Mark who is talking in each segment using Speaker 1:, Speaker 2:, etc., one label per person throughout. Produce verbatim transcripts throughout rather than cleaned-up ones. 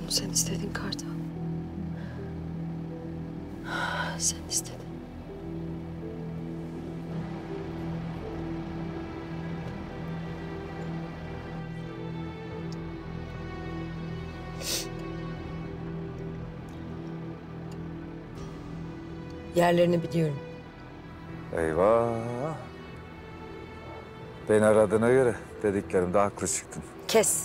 Speaker 1: Sen istedin Kartal. Sen istedin. Yerlerini biliyorum.
Speaker 2: Eyvah. Beni aradığına göre dediklerimde haklı çıktın.
Speaker 1: Kes.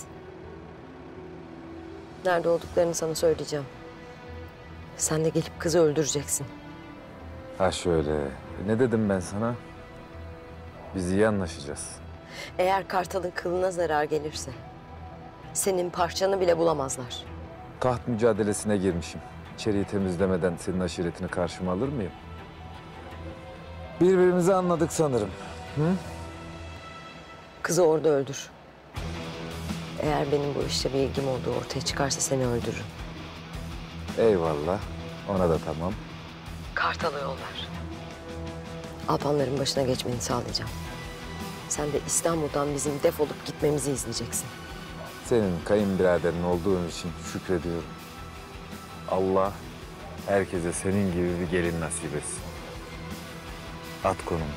Speaker 1: Nerede olduklarını sana söyleyeceğim. Sen de gelip kızı öldüreceksin.
Speaker 2: Ha şöyle. Ne dedim ben sana? Biz iyi anlaşacağız.
Speaker 1: Eğer Kartal'ın kılına zarar gelirse senin parçanı bile bulamazlar.
Speaker 2: Kaht mücadelesine girmişim. İçeriği temizlemeden senin aşiretini karşıma alır mıyım? Birbirimizi anladık sanırım. Hı?
Speaker 1: Kızı orada öldür. Eğer benim bu işte bir ilgim olduğu ortaya çıkarsa seni öldürürüm.
Speaker 2: Eyvallah. Ona da tamam.
Speaker 1: Kartal'ı yollar. Alpanların başına geçmeni sağlayacağım. Sen de İstanbul'dan bizim defolup gitmemizi izleyeceksin.
Speaker 2: Senin kayınbiraderin olduğun için şükrediyorum. Allah herkese senin gibi bir gelin nasip etsin. At konumu.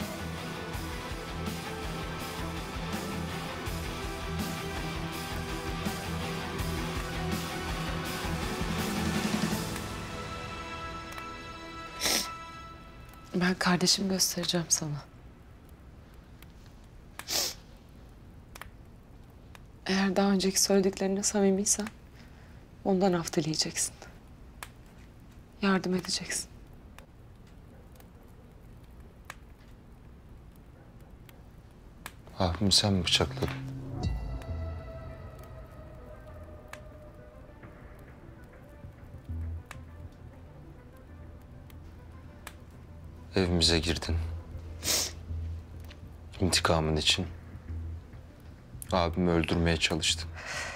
Speaker 3: Ben kardeşimi göstereceğim sana. Eğer daha önceki söylediklerine samimiysen ondan af dileyeceksin. Yardım edeceksin.
Speaker 4: Abimi sen mi bıçakladın? Evimize girdin. İntikamın için abimi öldürmeye çalıştın.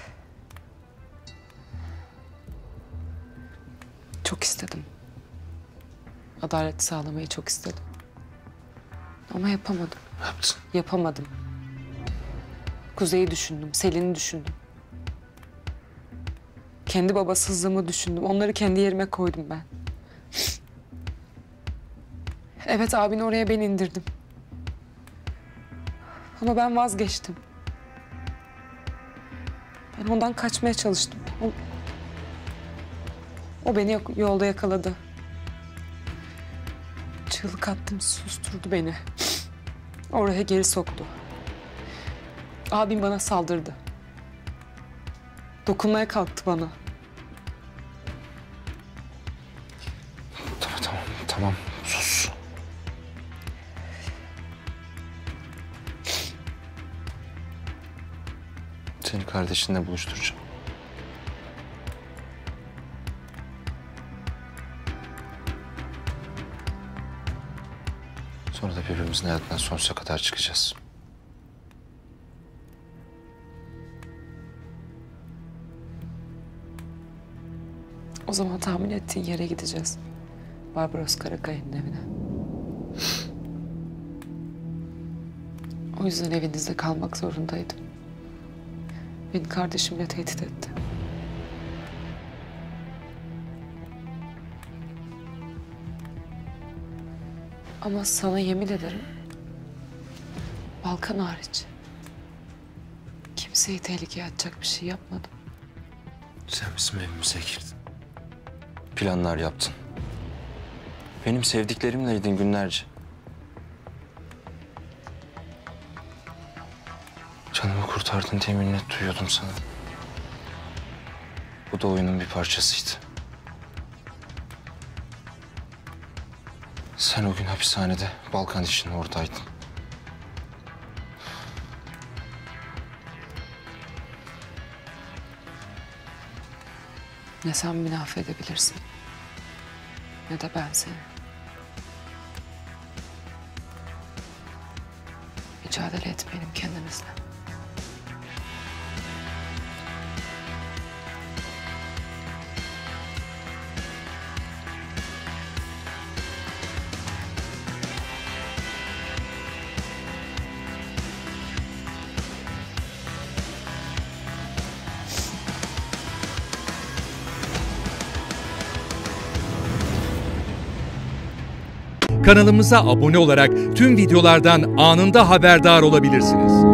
Speaker 3: Çok istedim. Adalet sağlamayı çok istedim. Ama yapamadım.
Speaker 4: Ne yaptın?
Speaker 3: Yapamadım. Kuzey'i düşündüm, Selin'i düşündüm. Kendi babasızlığımı düşündüm. Onları kendi yerime koydum ben. Evet, abini oraya ben indirdim. Ama ben vazgeçtim. Ben ondan kaçmaya çalıştım. O, o beni yolda yakaladı. Çığlık attım, susturdu beni. Oraya geri soktu. Abim bana saldırdı. Dokunmaya kalktı bana.
Speaker 4: Tamam, tamam, tamam. Sus. Seni kardeşinle buluşturacağım. Sonra da birbirimizin hayatından sonsuza kadar çıkacağız.
Speaker 3: O zaman tahmin ettiğin yere gideceğiz. Barbaros Karakaya'nın evine. O yüzden evinizde kalmak zorundaydım. Beni kardeşimle tehdit etti. Ama sana yemin ederim, Balkan hariç kimseyi tehlikeye atacak bir şey yapmadım.
Speaker 4: Sen bizim evimize girdin. Planlar yaptın. Benim sevdiklerimleydin günlerce. Canımı kurtardın diye minnet duyuyordum sana. Bu da oyunun bir parçasıydı. Sen o gün hapishanede Balkan için oradaydın.
Speaker 3: Ne sen beni affedebilirsin, ne de ben seni. Mücadele etmeyelim kendimizle.
Speaker 5: Kanalımıza abone olarak tüm videolardan anında haberdar olabilirsiniz.